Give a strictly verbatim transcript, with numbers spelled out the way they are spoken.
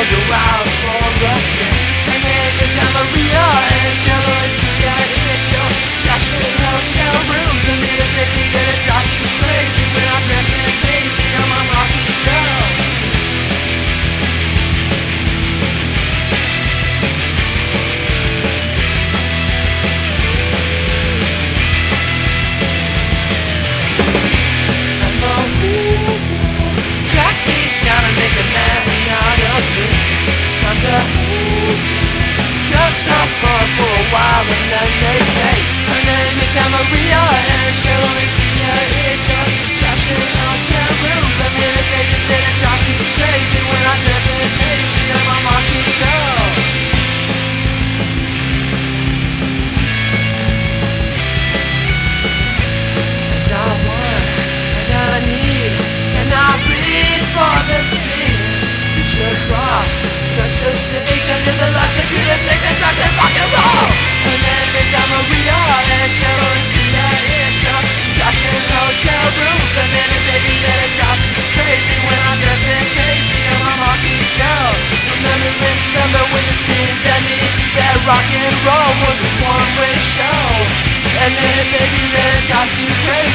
go out for a drink. Her name is Maria, and she'll only see ya if you're trashing hotel rooms. And little baby that it drives me crazy when I'm dressing crazy. I'm a rocky girl. Track me down and make a man out of me. Time to drugs up for, for a while and then they pay. Her name is Maria, and she'll only see ya if you're trashing hotel rooms. I mean, if baby that it drives me crazy when I'm dressing crazy. I'm a marquee girl. Cause I want and I need and I bleed for the sea. You should cross, touch the stage under the lights and be the six and drugs and rock and roll. Her name is Maria, and she'll only see ya if you're trashing hotel rooms. And then a baby that it drives me crazy when I'm dressing crazy. I'm a marquee girl. Remember in December when the scene that me that rock and roll was a one-way show. And then a baby that it drives me crazy.